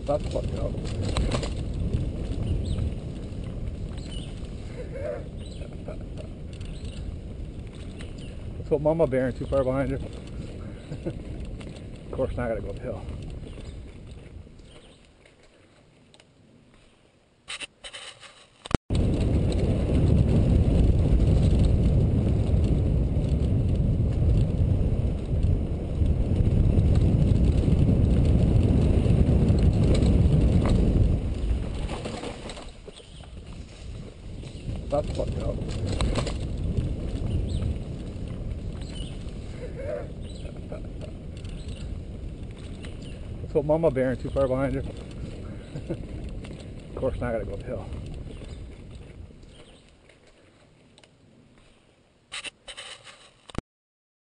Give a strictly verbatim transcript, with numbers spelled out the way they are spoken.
That's fucked up. Let's hope Mama bearing too far behind her. Of course, now I gotta go uphill. That's fucked up. Let's hope Mama bearing too far behind her. Of course, now I gotta go uphill.